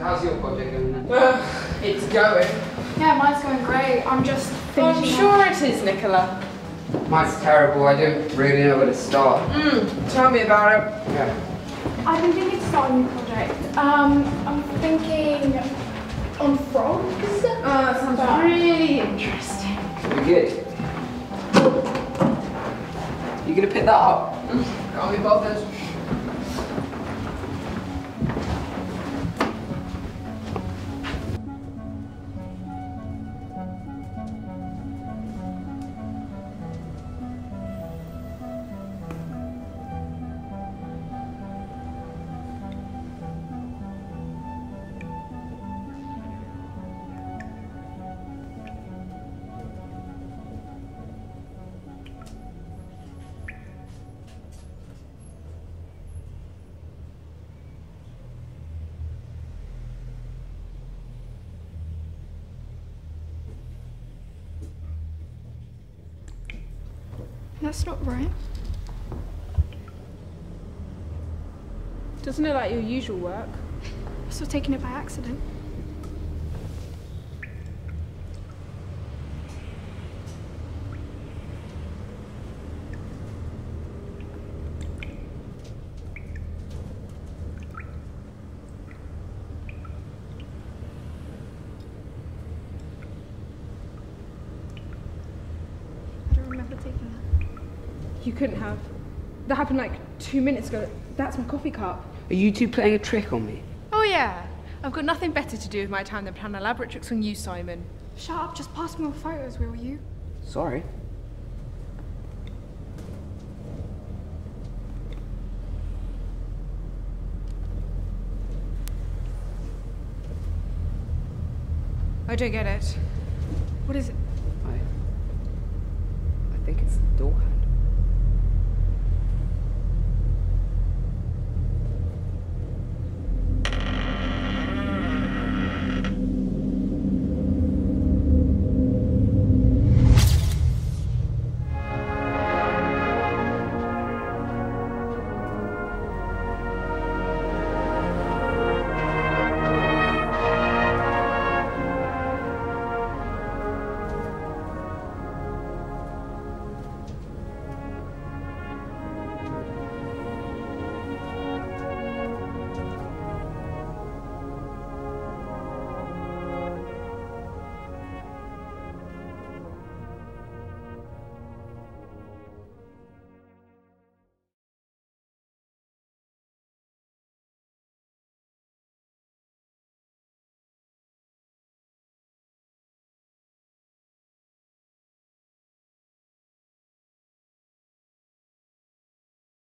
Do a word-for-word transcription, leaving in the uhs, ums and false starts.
How's your project going then? Uh, it's going. Yeah, mine's going great. I'm just I'm finishing sure up. it is, Nicola. Mine's terrible. I don't really know where to start. Mm, tell me about it. Yeah. I've been thinking to start a new project. Um, I'm thinking on frogs. Oh, that sounds But- really interesting. Pretty good. You gonna pick that up? Can't be bothered. That's not right. Doesn't it like your usual work? I'm still taking it by accident. I don't remember taking that. You couldn't have. That happened like two minutes ago. That's my coffee cup. Are you two playing a trick on me? Oh yeah. I've got nothing better to do with my time than plan elaborate tricks on you, Simon. Shut up, just pass me your photos, will you? Sorry. I don't get it. What is it? I... I think it's the door.